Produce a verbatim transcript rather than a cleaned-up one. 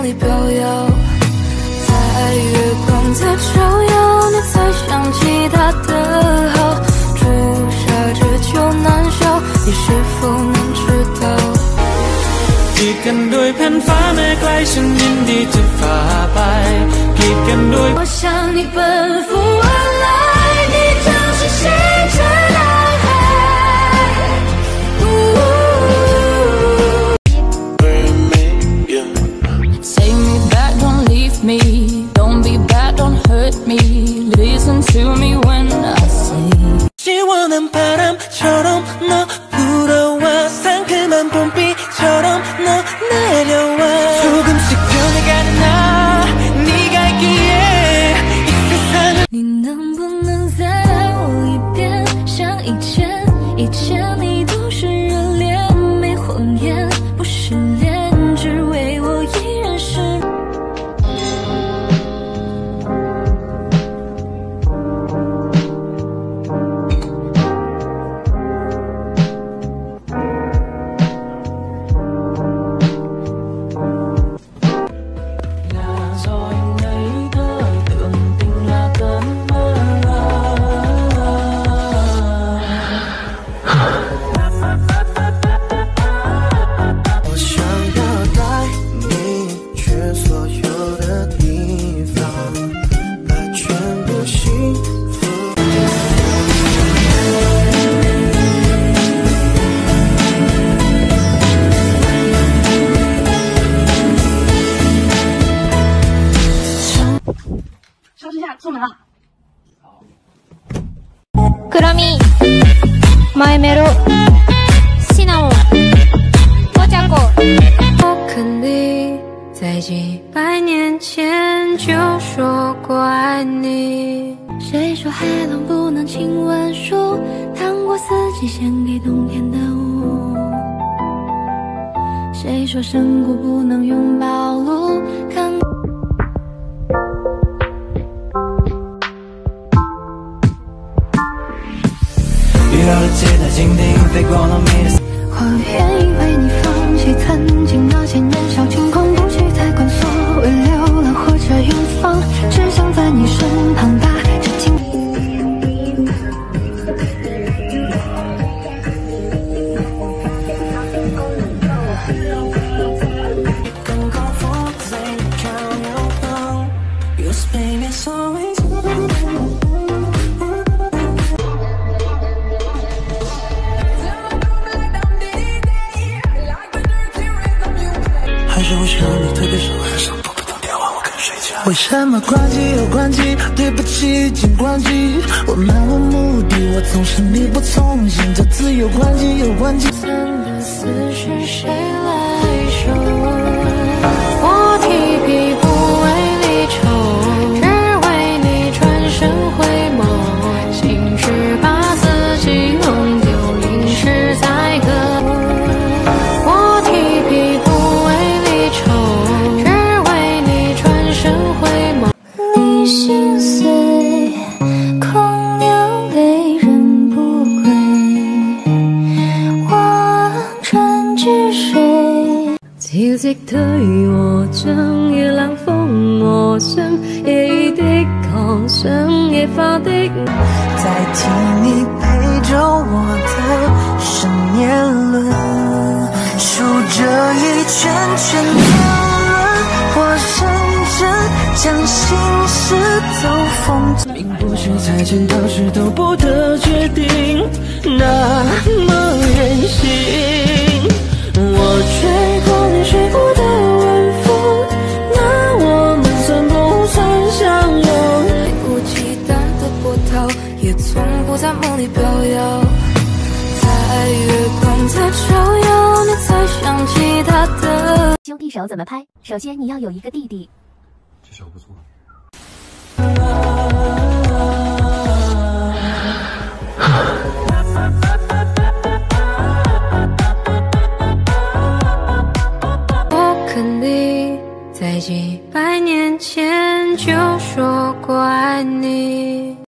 里飘摇，在月光在照耀，你才想起他的好。朱砂这酒难消，你是否能知道？กีดกันด้วยแผ่นฟ้าแม้ไกลฉันยินดีจะฝ่าไปกีดกันด้วย我向你奔赴而来，你就是星辰男孩。Take me back, don't leave me. Don't be bad, don't hurt me. Listen to me when I say. 시원한 바람처럼 너 불어와 상큼한 봄비처럼 너 내려와 조금씩 변해가는 나 네가 있기에 이 세상을 你能不能再爱我一遍，像以前以前你都是热恋没谎言不失恋，只为我依然是收拾一下，出门了。 クラミ、マイメロ、シナモン、多加果。 我肯定在几百年前就说过爱你。谁说海浪不能亲吻树？糖果四季献给冬天的雾。谁说深谷不能拥抱鹿？看。 遇到了其他蜻蜓飞过了你的我愿意为你放弃曾经那些年少轻狂，不去太管所谓流浪或者远方，只想在你身旁把这情更高峰最靠右方 Your baby is always 还是会想你特别少，很少不不通电话，我跟睡觉。为什么关机又关机？对不起，请关机。我漫无目的，我总是你不从心，这次又关机又关机。 真的思绪谁来收？我提笔不为离愁，只为你转身回眸。心事把自己弄丢，淋湿在歌。我提笔不为离愁，只为你转身回眸。你心碎，空流泪人不归，望穿之水。潮汐退和漲，夜冷風和霜，夜雨的狂想，野花的再替你陪着我的是年轮，数着一圈圈年轮，我认真将心事都封存。并不是才见到时都不得决定，那么任性。我吹过你吹过的晚风，那我们算不算相拥？ 一股鸡蛋的波涛，也从不在梦里飘摇。在月光在照耀，你才想起他的。 兄弟手怎么拍？首先你要有一个弟弟。 这手不错。 我肯定在几百年前就说过爱你。